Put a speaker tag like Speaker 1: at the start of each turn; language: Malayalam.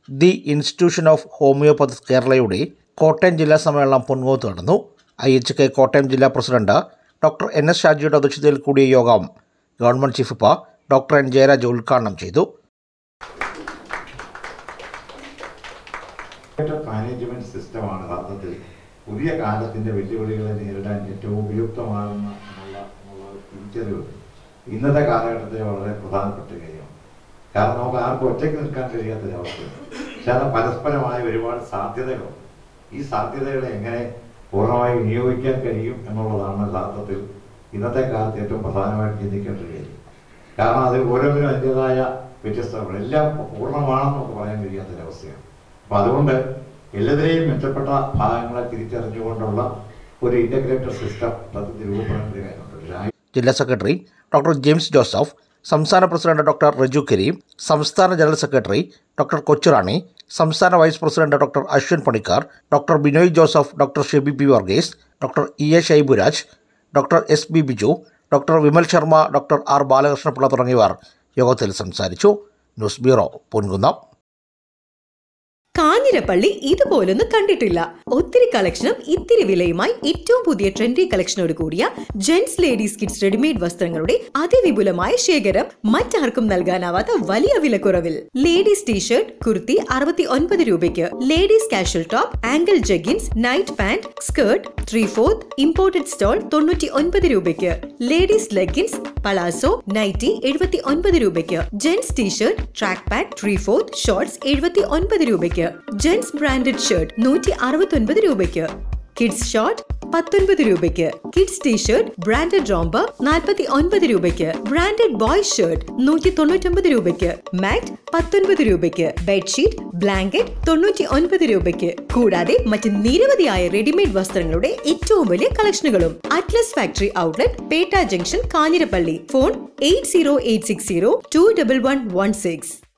Speaker 1: ദി ഇൻസ്റ്റിറ്റ്യൂഷൻ ഓഫ് ഹോമിയോപ്പതി കേരളയുടെ കോട്ടയം ജില്ലാ സമ്മേളനം പൊൻകുന്നത്ത് നടന്നു. IHK കോട്ടയം ജില്ലാ പ്രസിഡന്റ് ഡോക്ടർ NS ഷാജിയുടെ അധ്യക്ഷതയിൽ കൂടിയ യോഗം government chief whip doctor N Jayaraj ഉദ്ഘാടനം ചെയ്തു.
Speaker 2: മാനേജ്മെന്റ് സിസ്റ്റമാണ് യഥാർത്ഥത്തിൽ പുതിയ കാലത്തിന്റെ വെല്ലുവിളികളെ നേരിടാൻ ഏറ്റവും ഉപയുക്തമാകുന്ന തിരിച്ചറിവ് ഇന്നത്തെ കാലഘട്ടത്തെ വളരെ പ്രധാനപ്പെട്ട കാര്യമാണ്. കാരണം നമുക്ക് ആർക്കും ഒറ്റയ്ക്ക് നിൽക്കാൻ കഴിയാത്തൊരവസ്ഥയാണ്. പക്ഷേ അത് പരസ്പരമായ ഒരുപാട് സാധ്യതകളുണ്ട്. ഈ സാധ്യതകളെ എങ്ങനെ പൂർണ്ണമായി വിനിയോഗിക്കാൻ കഴിയും എന്നുള്ളതാണ് യഥാർത്ഥത്തിൽ ഇന്നത്തെ കാലത്ത് ഏറ്റവും പ്രധാനമായിട്ട് ചിന്തിക്കേണ്ട ഒരു കാര്യം. കാരണം അത് ഓരോന്നിനും അതിൻ്റെതായ വ്യത്യസ്തതകൾ എല്ലാം പൂർണ്ണമാണെന്ന് നമുക്ക് പറയാൻ കഴിയാത്തൊരവസ്ഥയാണ്. അപ്പം അതുകൊണ്ട് എല്ലാത്തിനെയും മെച്ചപ്പെട്ട ഭാഗങ്ങളെ തിരിച്ചറിഞ്ഞുകൊണ്ടുള്ള ഒരു ഇൻ്റഗ്രേറ്റഡ് സിസ്റ്റം സത്യത്തിൽ രൂപപ്പെടേണ്ട കാര്യമുണ്ട്.
Speaker 1: ജില്ലാ സെക്രട്ടറി ഡോക്ടർ ജെയിംസ് ജോസഫ്, സംസ്ഥാന പ്രസിഡന്റ് ഡോക്ടർ റജു കരീം, സംസ്ഥാന ജനറൽ സെക്രട്ടറി ഡോക്ടർ കൊച്ചുറാണി, സംസ്ഥാന vice president doctor Ashwin Panicker, doctor Binoy Joseph, doctor Shebi P Varghese, doctor EA Shaiburaj, doctor SB Biju, doctor Vimal Sharma, doctor R Balakrishna Pillai തുടങ്ങിയവർ യോഗത്തിൽ സംസാരിച്ചു. News bureau, Ponkunnam.
Speaker 3: കാഞ്ഞിരപ്പള്ളി ഇതുപോലൊന്നും കണ്ടിട്ടില്ല. ഒത്തിരി കളക്ഷനും ഇത്തിരി വിലയുമായി ഏറ്റവും പുതിയ ട്രെൻഡി കളക്ഷനോട് കൂടിയ ജെന്റ്സ് ലേഡീസ് കിഡ്സ് റെഡിമെയ്ഡ് വസ്ത്രങ്ങളുടെ അതിവിപുലമായ ശേഖരം. മറ്റാർക്കും നൽകാനാവാത്ത വലിയ വിലക്കുറവിൽ. ലേഡീസ് ടീഷർട്ട്, കുർത്തി 69 രൂപയ്ക്ക്. Ladies casual top, ankle jeggings, night pant, skirt 3/4 imported stole 99 രൂപയ്ക്ക്. ലേഡീസ് ലെഗിൻസ്, പലാസോ, നൈറ്റി 79 രൂപയ്ക്ക്. Gents T shirt, track pant 3/4 shorts 79 രൂപയ്ക്ക്. ജെന്റ്സ് ബ്രാൻഡഡ് ഷർട്ട് 169 രൂപയ്ക്ക്. കിഡ്സ് ഷോർട്ട് 19 രൂപയ്ക്ക്. കിഡ്സ് ടീഷർട്ട് ബ്രാൻഡഡ് റോംബർ 49 രൂപയ്ക്ക്. ബ്രാൻഡഡ് ബോയ്സ് ഷർട്ട് 199 രൂപയ്ക്ക്. മാറ്റ് 19 രൂപയ്ക്ക്. ബെഡ്ഷീറ്റ്, ബ്ലാങ്കറ്റ് 99 രൂപയ്ക്ക്. കൂടാതെ മറ്റ് നിരവധിയായ റെഡിമെയ്ഡ് വസ്ത്രങ്ങളുടെ ഏറ്റവും വലിയ കളക്ഷനുകളും. Atlas factory outlet, Petta junction, Kanjirappally. Phone 8086021116.